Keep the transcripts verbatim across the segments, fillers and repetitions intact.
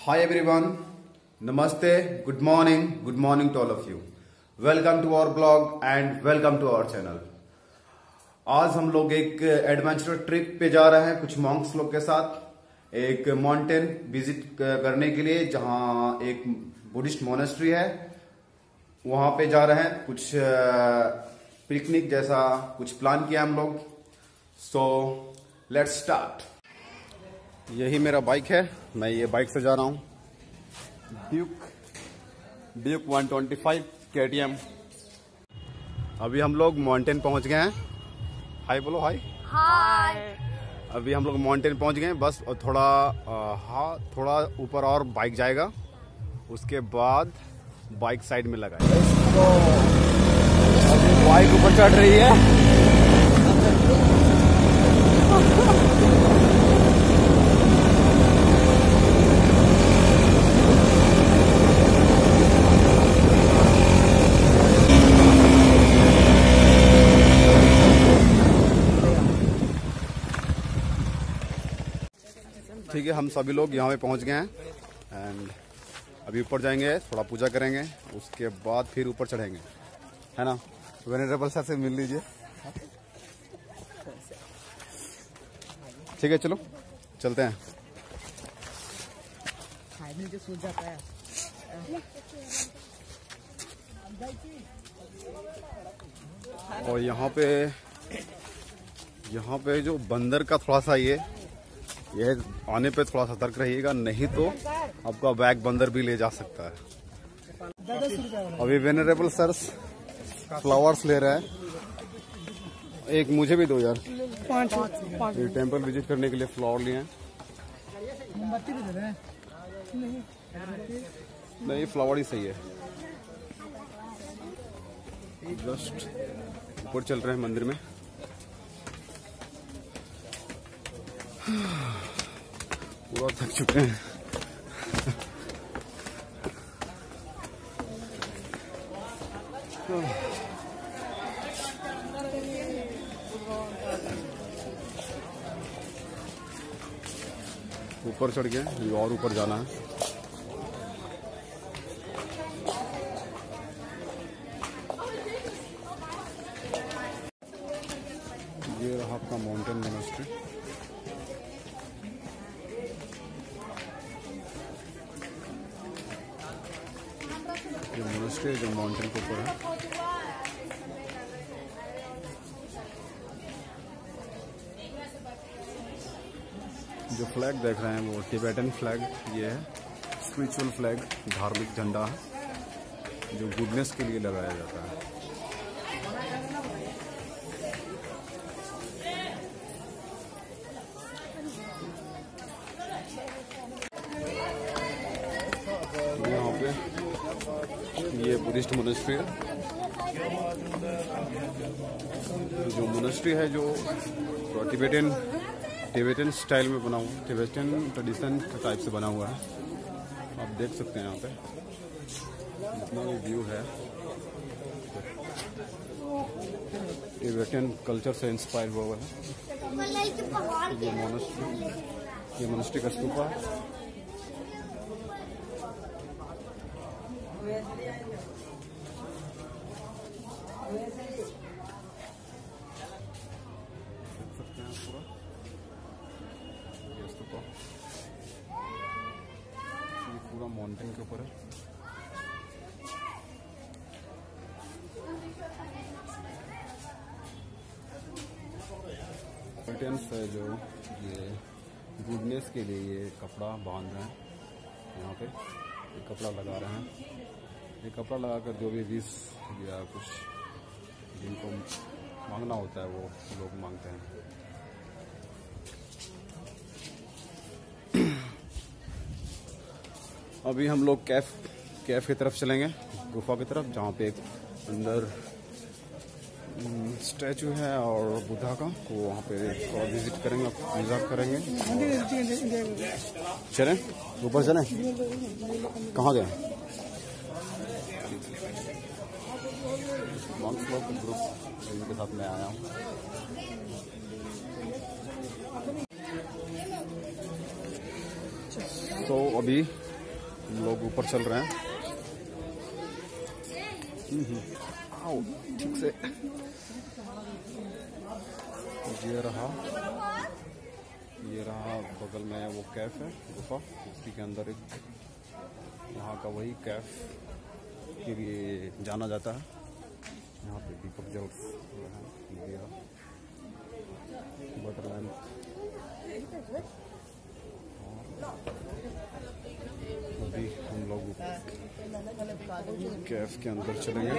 Hi everyone, Namaste, good morning, good morning to all of you. Welcome to our blog and welcome to our channel. आज हम लोग एक adventure trip पे जा रहे हैं कुछ मॉन्क्स लोग के साथ एक माउंटेन विजिट करने के लिए, जहां एक बुद्धिस्ट मोनेस्ट्री है। वहां पे जा रहे हैं, कुछ पिकनिक जैसा कुछ प्लान किया हम लोग। So let's start. यही मेरा बाइक है, मैं ये बाइक से जा रहा हूँ, Duke Duke one twenty five K T M. अभी हम लोग माउंटेन पहुंच गए हैं। हाय बोलो, हाय हाय। अभी हम लोग माउंटेन पहुंच गए हैं, बस और थोड़ा हाँ थोड़ा ऊपर और बाइक जाएगा, उसके बाद बाइक साइड में लगाएगा। अभी बाइक ऊपर चढ़ रही है। ठीक है, हम सभी लोग यहाँ पे पहुँच गए हैं एंड अभी ऊपर जाएंगे, थोड़ा पूजा करेंगे, उसके बाद फिर ऊपर चढ़ेंगे, है ना। वेनेरेबल सर से मिल लीजिए। ठीक है, चलो चलते हैं। और यहाँ पे यहाँ पे जो बंदर का थोड़ा सा ये ये आने पे थोड़ा सतर्क रहिएगा, नहीं तो आपका बैग बंदर भी ले जा सकता है। अभी वेनरेबल सर फ्लावर्स ले रहा है। एक मुझे भी दो यार, ये टेंपल विजिट करने के लिए फ्लावर लिए हैं। नहीं, फ्लावर ही सही है। जस्ट ऊपर चल रहे हैं मंदिर में। पूरा थक चुके हैं। ऊपर चढ़ गए, ये और ऊपर जाना है। ये रहा आपका माउंटेन मोनेस्ट्री। ये मोनेस्ट्री जो माउंटेन के ऊपर है। जो फ्लैग देख रहे हैं वो टिबेटन फ्लैग, ये है स्पिरिचुअल फ्लैग, धार्मिक झंडा है जो गुडनेस के लिए लगाया जाता है। यहाँ पे ये बुद्धिस्ट मोनेस्ट्री है। जो मोनेस्ट्री है जो टिबेटन टिबेटन स्टाइल में बना हुआ, टिबेटन ट्रेडिशन टाइप से बना हुआ है। आप देख सकते हैं यहाँ पे जितना भी व्यू है, टिबेटन कल्चर से इंस्पायर हुआ हुआ है। ये मोनेस्ट्री ये मोनेस्ट्री का स्तूपा है। पूरा माउंटेन के ऊपर है। टिबेटन्स है जो ये गुडनेस के लिए ये कपड़ा बांध रहे हैं, यहाँ पे ये कपड़ा लगा रहे हैं। ये कपड़ा लगाकर जो भी विश या कुछ जिनको मांगना होता है वो लोग मांगते हैं। अभी हम लोग कैफ कैफ की तरफ चलेंगे, गुफा की तरफ, जहाँ पे एक अंदर स्टैचू है और बुद्धा का, तो वहाँ पे विजिट करेंगे, पूजा करेंगे। चलें ऊपर चलें? कहाँ गए? मॉन्क्स लोग ग्रुप, इनके साथ मैं आया हूँ। तो अभी हम लोग ऊपर चल रहे हैं। आओ ठीक से। ये रहा ये रहा बगल में वो कैफ है, गुफा, उसी के अंदर एक यहाँ का वही कैफ के लिए जाना जाता है। यहाँ पे दीपक जल रहा है, बटर लैम्प। अभी हम लोग कैफ के अंदर चलेंगे।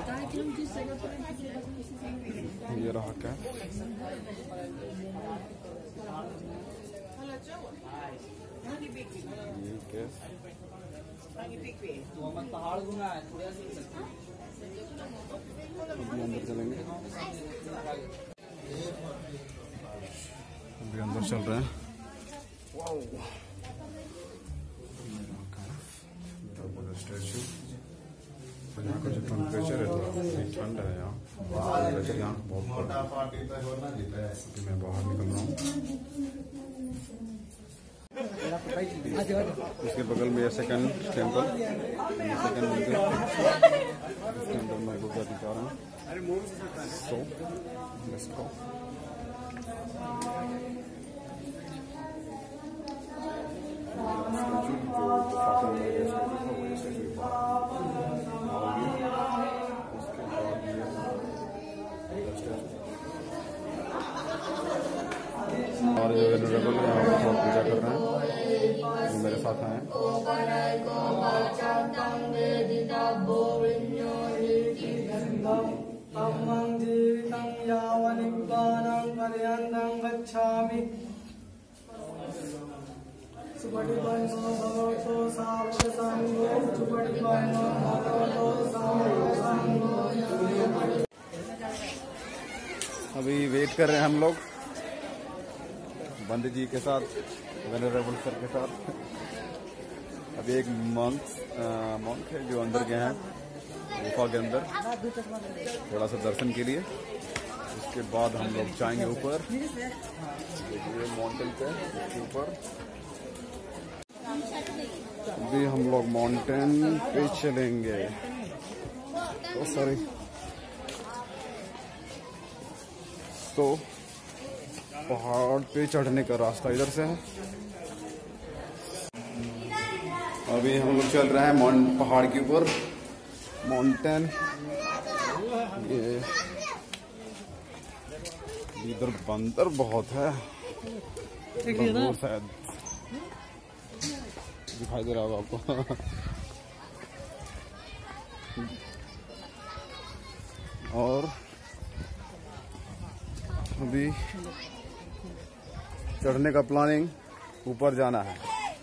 ये रहा कैफ। ये कैफ अभी अंदर चलेंगे। अभी अंदर चल रहे हैं। स्टैचू, यहाँ का जो टेम्परेचर है थोड़ा ठंड है। यहाँ टेम्परेचर यहाँ बहुत मैं बाहर निकल रहा हूँ। उसके बगल में सेकंड टेम्पल, सेकंड मंदिर, उसके अंदर मैं गुफा दिखा रहा हूँ। So let's go. और जो वेनरेबल यहाँ पर सब पूजा कर रहे हैं, जो मेरे साथ हैं। अभी वेट कर रहे हैं हम लोग बंद जी के साथ, वेनरेबल सर के साथ। अभी एक मंक मंक है जो अंदर गए हैं गुफा के अंदर थोड़ा सा दर्शन के लिए। उसके बाद हम लोग जाएंगे ऊपर, देखिए माउंटेन पे, उसके ऊपर। अभी हम लोग माउंटेन पे चलेंगे। तो सॉरी तो पहाड़ पे चढ़ने का रास्ता इधर से है। अभी हम लोग चल रहे हैं पहाड़ के ऊपर, माउंटेन। ये इधर बंदर बहुत है, शायद दिखाई दे रहा होगा आपको। और अभी चढ़ने का प्लानिंग, ऊपर जाना है।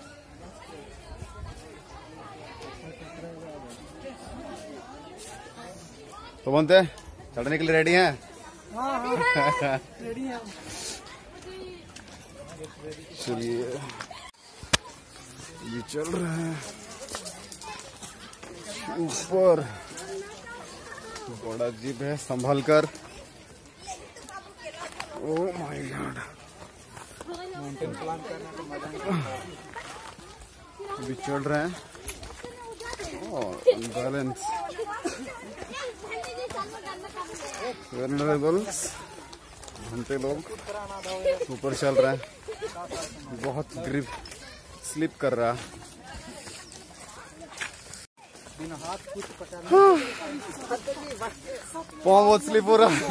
तो बनते चढ़ने के लिए रेडी हैं? हाँ हाँ रेडी हैं। चलिए ये चल रहे हैं ऊपर। बड़ा जीप है, संभल कर। Oh my god, mountain climb करने का मजा अभी चल रहे हैं। बैलेंस वेनरेबल्स घंटे लोग ऊपर चल रहे हैं। बहुत ग्रिप स्लिप कर रहा है। पाँव बहुत स्लिप हो रहा है।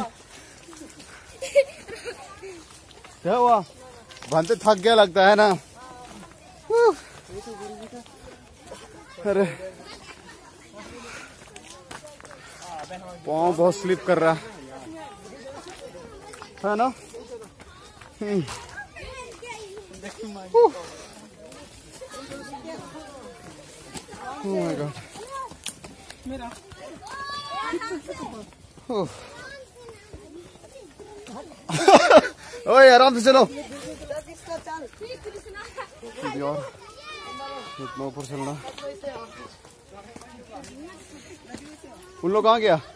क्या हुआ? भांते थक गया लगता है ना। अरे पाँव बहुत स्लिप कर रहा है ना। Oh my God. मेरा ओए आराम से चलो। यार इतना ऊपर चलना। उन लोग कहाँ गया?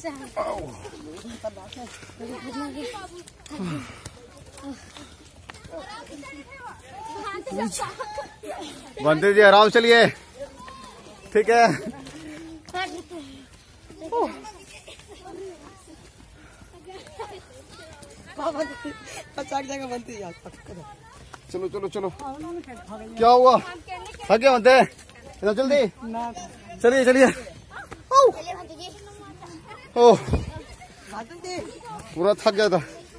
बंदे जी आराम चलिए, ठीक है। चलो चलो चलो, क्या हुआ? थक गया बनते इतना जल्दी? चलिए चलिए। ओह पूरा थक गया था।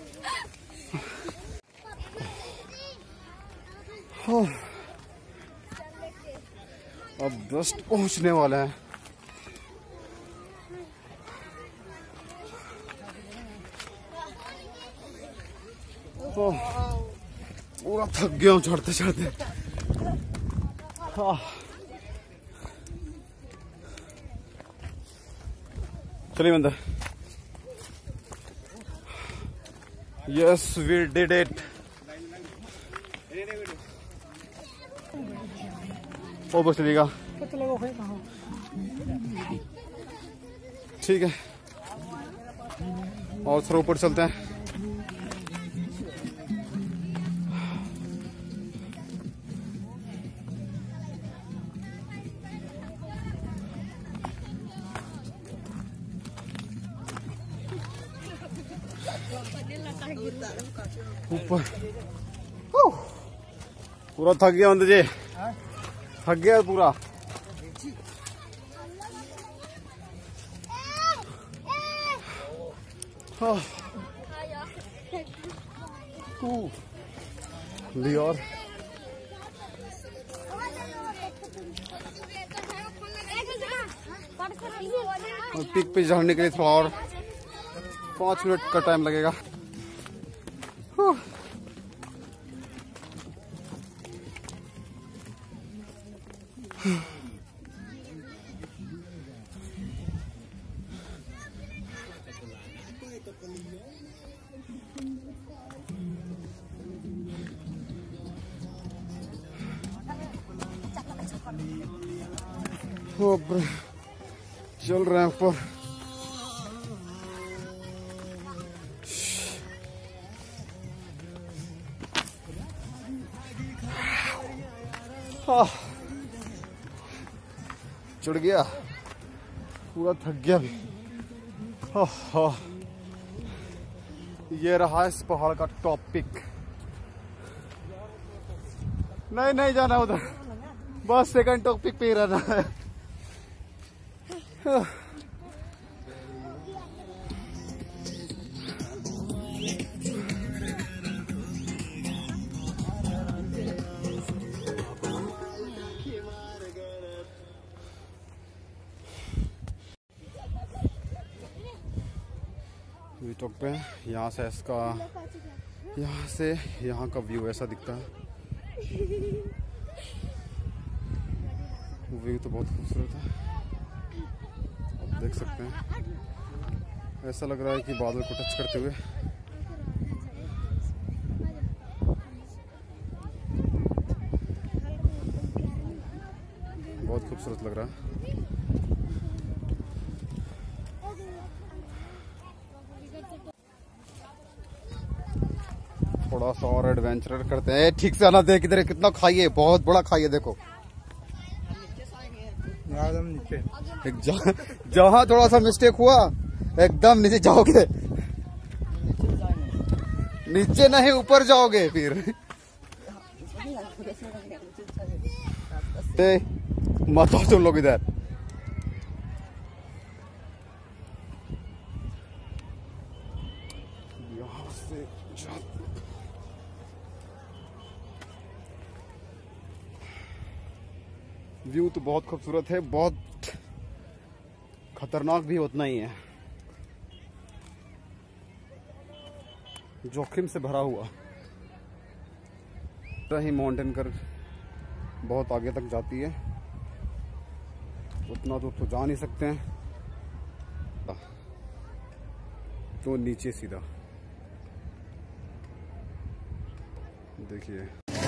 अब जस्ट पहुंचने वाला है। तो पूरा थक गया हूँ चढ़ते चढ़ते। चलिए अंदर। Yes we did it. ओ बस चलेगा, ठीक है। और थोड़ा ऊपर चलते हैं। ऊपर पूरा थक गया अंदर जी, थक गया पूरा। लियोर पीक पे चढ़ने के लिए थोड़ा और पाँच मिनट का टाइम लगेगा। ऊपर चल रहे हैं ऊपर। चढ़ गया, पूरा थक गया भी। ये रहा इस पहाड़ का टॉप पिक। नहीं नहीं जाना उधर, बस सेकंड टॉप पिक पे ही रहना है। टॉप पे यहाँ से इसका यहाँ से यहाँ का व्यू ऐसा दिखता है। व्यू तो बहुत खूबसूरत है, आप देख सकते हैं। ऐसा लग रहा है कि बादल को टच करते हुए। बहुत खूबसूरत लग रहा है। थोड़ा सा और एडवेंचर करते हैं। ठीक से आना, देख इधर कितना खाई है, बहुत बड़ा खाई है। देखो नीचे, जहाँ थोड़ा सा मिस्टेक हुआ एकदम नीचे जाओगे। नीचे नहीं ऊपर जाओगे फिर। मत आओ तुम लोग इधर। यहाँ से व्यू तो बहुत खूबसूरत है, बहुत खतरनाक भी उतना ही है, जोखिम से भरा हुआ। ही माउंटेन कर बहुत आगे तक जाती है, उतना दूर तो जा नहीं सकते हैं, तो नीचे सीधा देखिए।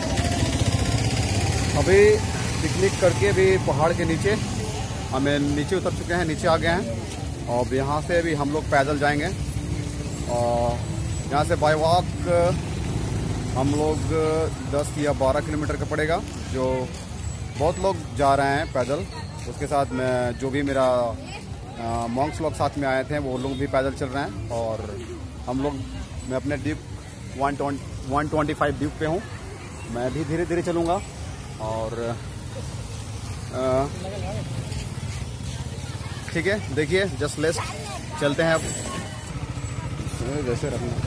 अभी पिकनिक करके भी पहाड़ के नीचे हमें नीचे उतर चुके हैं, नीचे आ गए हैं। और यहाँ से भी हम लोग पैदल जाएंगे और यहाँ से बाय वॉक हम लोग दस या बारह किलोमीटर का पड़ेगा, जो बहुत लोग जा रहे हैं पैदल। उसके साथ में जो भी मेरा मॉन्क्स लोग साथ में आए थे वो लोग भी पैदल चल रहे हैं। और हम लोग मैं अपने Duke one twenty five Duke पे हूँ। मैं भी धीरे धीरे चलूँगा और ठीक है, देखिए जस्ट लेस चलते हैं अब। जैसे रखना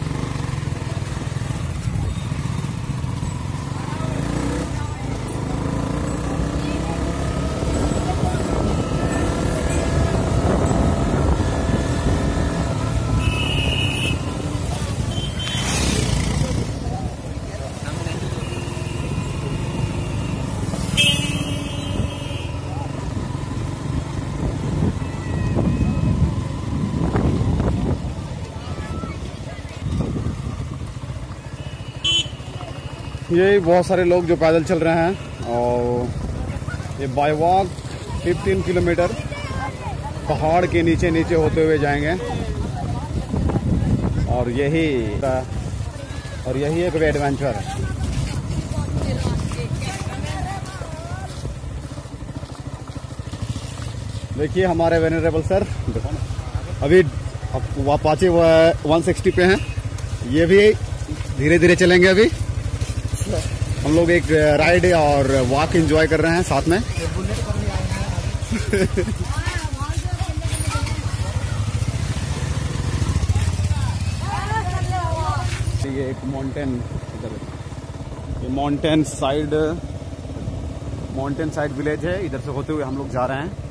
ये बहुत सारे लोग जो पैदल चल रहे हैं और ये बाय वॉक पंद्रह किलोमीटर पहाड़ के नीचे नीचे होते हुए जाएंगे। और यही और यही एक एडवेंचर है। देखिए हमारे वेनरेबल सर अभी वापाचे वन सिक्सटी पे हैं, ये भी धीरे धीरे चलेंगे। अभी हम लोग एक राइड और वॉक एंजॉय कर रहे हैं साथ में। ये एक माउंटेन, ये mountain side mountain side village है, इधर से होते हुए हम लोग जा रहे हैं।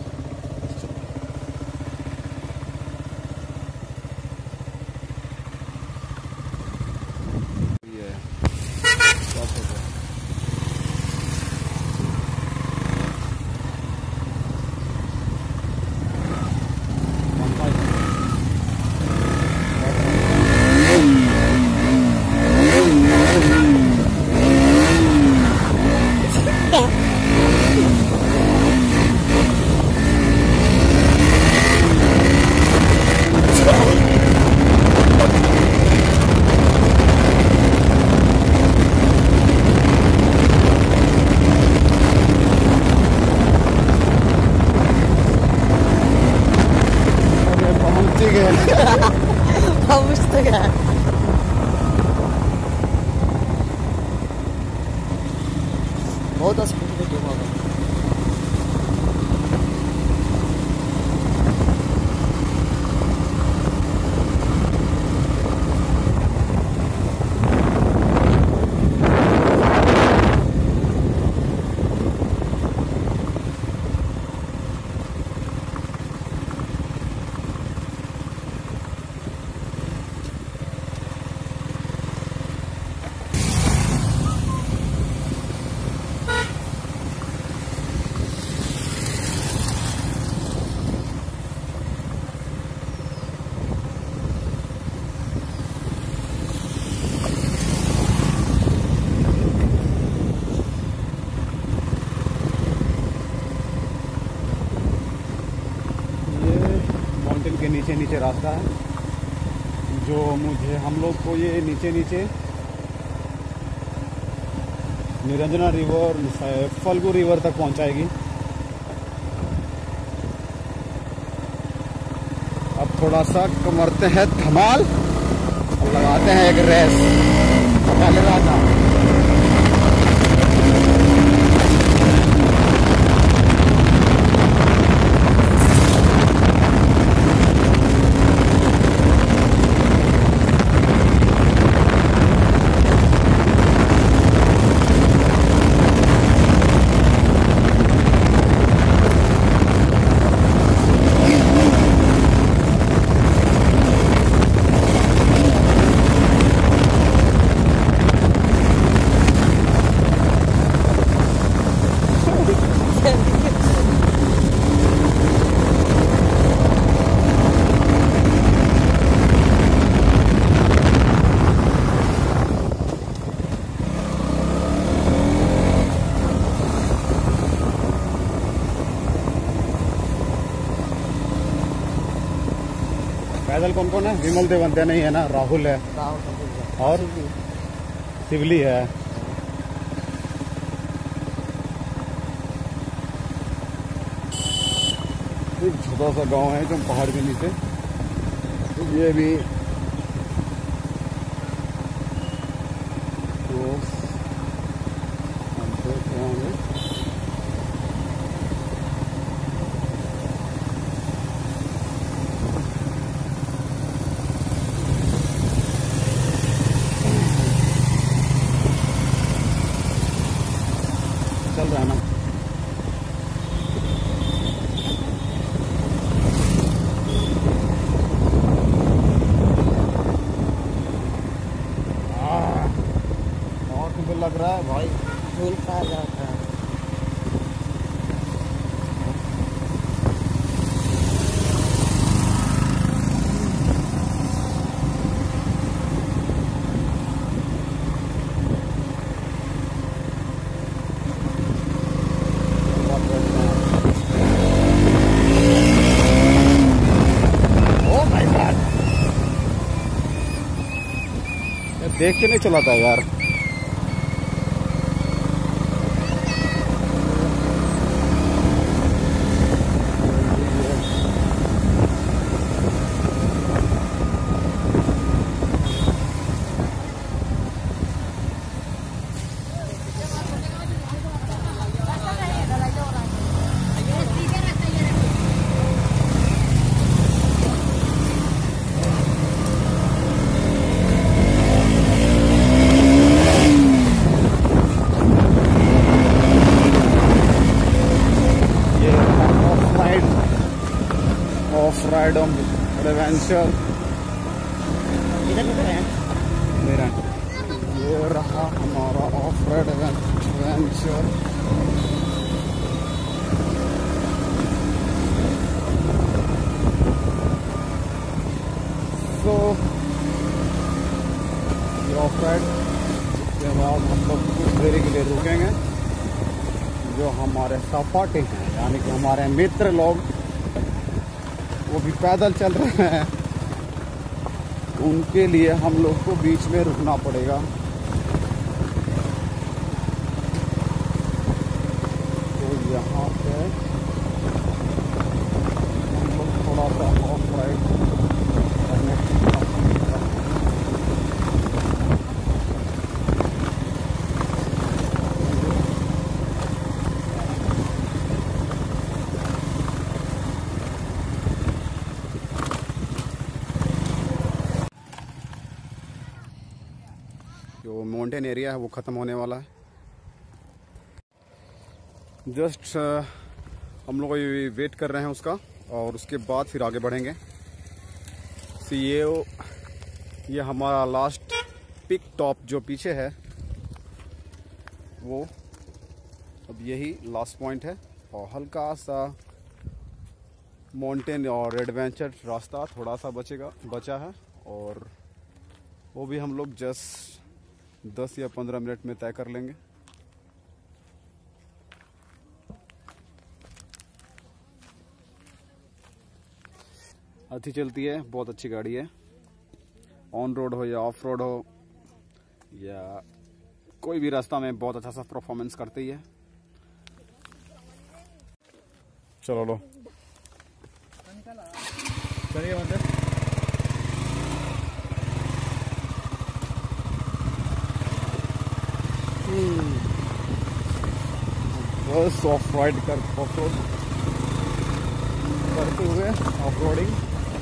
बहुत के नीचे नीचे रास्ता है जो मुझे हम लोग को ये नीचे नीचे निरंजना रिवर, फल्गु रिवर तक पहुंचाएगी। अब थोड़ा सा कमरते हैं धमाल और लगाते हैं एक रेस। पहले रहा था पैदल कौन कौन है? विमल देवंते नहीं है ना, राहुल है, राहुल और शिवली है। एक छोटा सा गांव है जो पहाड़ के नीचे, ये भी तो हम देख रहे होंगे। चल रहा है ना। लग रहा है भाई, फूल खा जाता है। ओ भाई यार, देख के नहीं चलाता यार। ऑफ राइड एडवेंचर मेरा ये रहा हमारा ऑफ राइड एडवेंचर। तो ये ऑफ राइड के बाद हम लोग कुछ देरी के लिए रुकेंगे। जो हमारे सपाटे हैं यानी कि हमारे मित्र लोग वो भी पैदल चल रहे हैं, उनके लिए हम लोग को बीच में रुकना पड़ेगा। तो यहाँ पे हम लोग थोड़ा सा ऑफ राइड करने जो माउंटेन एरिया है वो ख़त्म होने वाला है। जस्ट हम लोग ये वेट कर रहे हैं उसका, और उसके बाद फिर आगे बढ़ेंगे। सी ये ये हमारा लास्ट पिक टॉप जो पीछे है वो अब यही लास्ट पॉइंट है, और हल्का सा माउंटेन और एडवेंचर रास्ता थोड़ा सा बचेगा बचा है, और वो भी हम लोग जस्ट दस या पंद्रह मिनट में तय कर लेंगे। अच्छी चलती है, बहुत अच्छी गाड़ी है। ऑन रोड हो या ऑफ रोड हो या कोई भी रास्ता में बहुत अच्छा सा परफॉर्मेंस करती है। चलो लो चलिए मतलब बस ऑफ राइड कर ऑफ रोड करते हुए ऑफ रोडिंग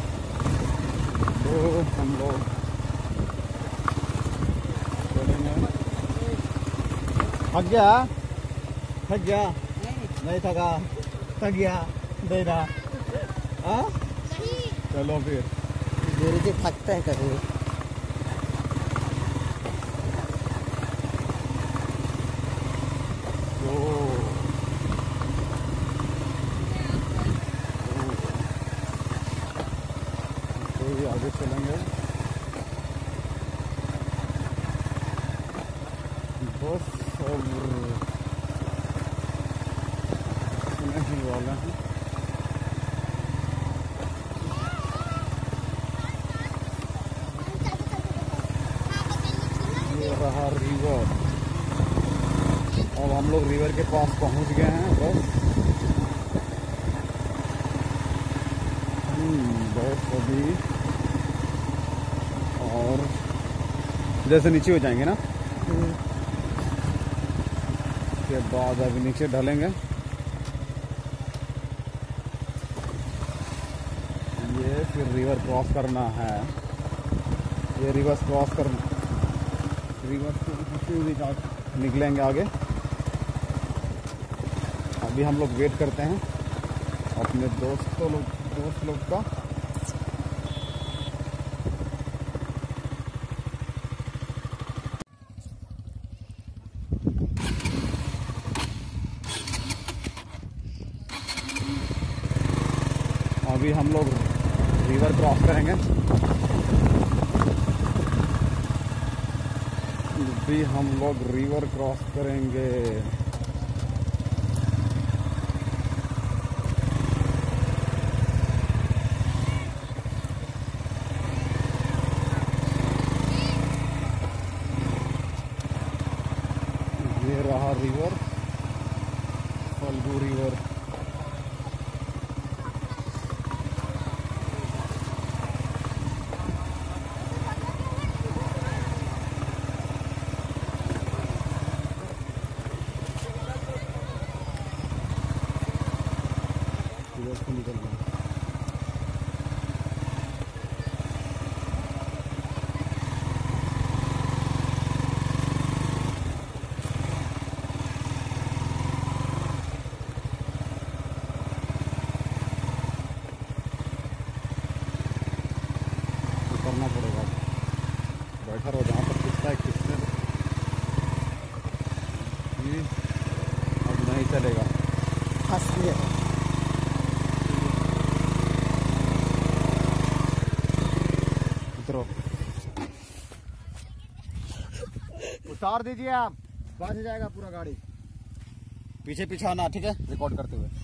तो हम लोग चलेंगे। थक गया थक गया नहीं थका थक गया दे रहा हाँ चलो फिर गुरु जी थकते हैं कभी। आगे चलेंगे बस और नहीं वाला है। रहा रिवर। अब हम लोग रिवर के पास पहुंच गए हैं। बस बस अभी और जैसे नीचे हो जाएंगे ना, उसके बाद अभी नीचे ढलेंगे। ये फिर रिवर क्रॉस करना है। ये रिवर क्रॉस कर रिवर से निकलेंगे आगे। अभी हम लोग वेट करते हैं अपने दोस्तों लोग दोस्त लोग का। अभी हम लोग रिवर क्रॉस करेंगे। अभी हम लोग रिवर क्रॉस करेंगे। ये रहा रिवर, फल्गु रिवर। निकल गया। करना पड़ेगा। बैठा रहो जहाँ पर खिंचता है खिंचने। अब नहीं चलेगा। फंस गया। उतरो, उतार दीजिए आप, बच जाएगा पूरा गाड़ी। पीछे पीछे आना, ठीक है, रिकॉर्ड करते हुए।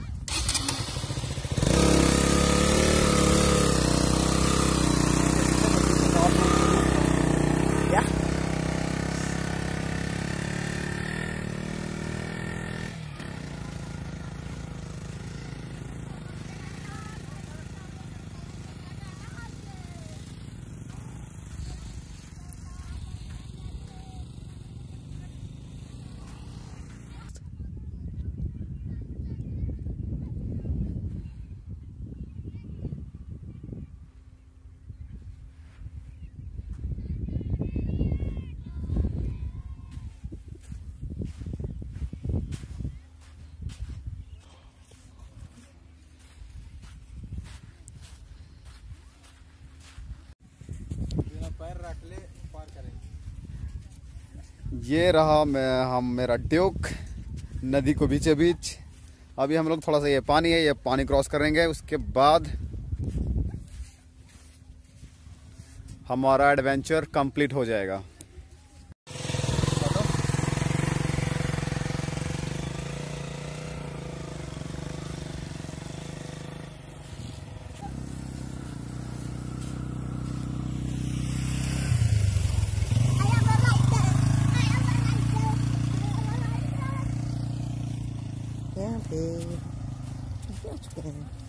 पैर रख ले, पार करेंगे। ये रहा मैं हम मेरा ड्यूक नदी को बीचे बीच। अभी हम लोग थोड़ा सा, ये पानी है, ये पानी क्रॉस करेंगे। उसके बाद हमारा एडवेंचर कंप्लीट हो जाएगा। यहाँ पे क्या चुके हैं?